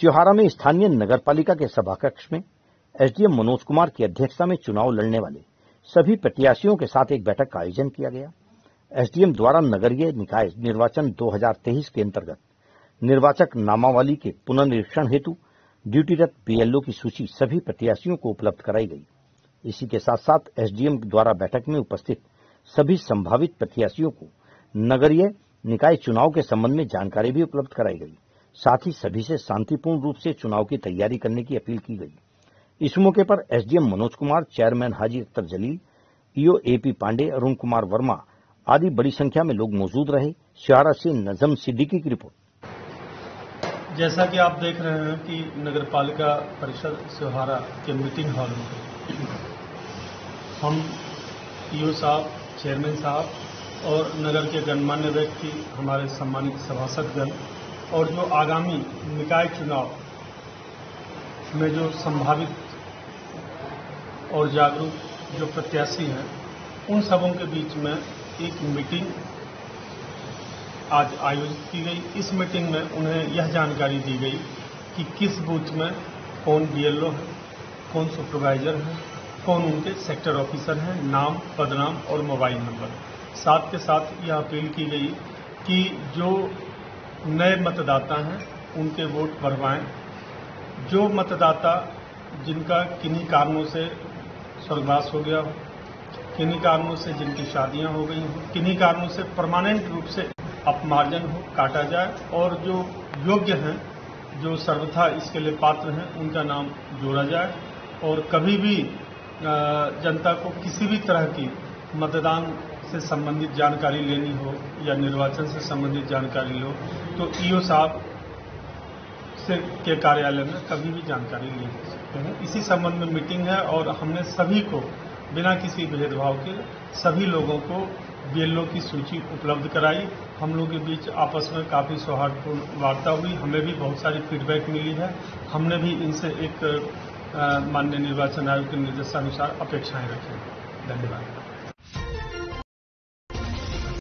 सिहारा में स्थानीय नगरपालिका के सभाकक्ष में एसडीएम मनोज कुमार की अध्यक्षता में चुनाव लड़ने वाले सभी प्रत्याशियों के साथ एक बैठक का आयोजन किया गया। एसडीएम द्वारा नगरीय निकाय निर्वाचन 2023 के अंतर्गत निर्वाचक नामावली के पुनर्निरीक्षण हेतु ड्यूटीरत बीएलओ की सूची सभी प्रत्याशियों को उपलब्ध कराई गई। इसी के साथ साथ एसडीएम द्वारा बैठक में उपस्थित सभी संभावित प्रत्याशियों को नगरीय निकाय चुनाव के संबंध में जानकारी भी उपलब्ध कराई गई। साथ ही सभी से शांतिपूर्ण रूप से चुनाव की तैयारी करने की अपील की गई। इस मौके पर SDM Manoj Kumar, chairman Haji Akhtar Jalil, EO AP Pande, Arun Kumar Verma आदि बड़ी संख्या में लोग मौजूद रहे। सिहारा से नजम सिद्दीकी की रिपोर्ट। जैसा कि आप देख रहे हैं कि नगरपालिका परिषद सिहारा के मीटिंग हॉल में हम ईओ साहब, चेयरमैन साहब और नगर के गणमान्य व्यक्ति, हमारे सम्मानित सभासदगण और जो आगामी निकाय चुनाव में जो संभावित और जागरूक जो प्रत्याशी हैं, उन सबों के बीच में एक मीटिंग आज आयोजित की गई। इस मीटिंग में उन्हें यह जानकारी दी गई कि किस बूथ में कौन बीएलओ है, कौन सुपरवाइजर है, कौन उनके सेक्टर ऑफिसर हैं, नाम, पदनाम और मोबाइल नंबर। साथ के साथ यह अपील की गई कि जो नए मतदाता हैं उनके वोट बढ़वाएं। जो मतदाता जिनका किन्हीं कारणों से स्वर्गवास हो गया हो, किन्हीं कारणों से जिनकी शादियां हो गई हो, किन्हीं कारणों से परमानेंट रूप से अपमार्जन हो, काटा जाए और जो योग्य हैं, जो सर्वथा इसके लिए पात्र हैं, उनका नाम जोड़ा जाए। और कभी भी जनता को किसी भी तरह की मतदान से संबंधित जानकारी लेनी हो या निर्वाचन से संबंधित जानकारी लो तो ईओ साहब के कार्यालय में कभी भी जानकारी ले सकते हैं। इसी संबंध में मीटिंग है और हमने सभी को बिना किसी भेदभाव के सभी लोगों को बीएलओ की सूची उपलब्ध कराई। हम लोगों के बीच आपस में काफी सौहार्दपूर्ण वार्ता हुई। हमें भी बहुत सारी फीडबैक मिली है। हमने भी इनसे एक माननीय निर्वाचन आयोग के निर्देशानुसार अपेक्षाएं रखी। धन्यवाद।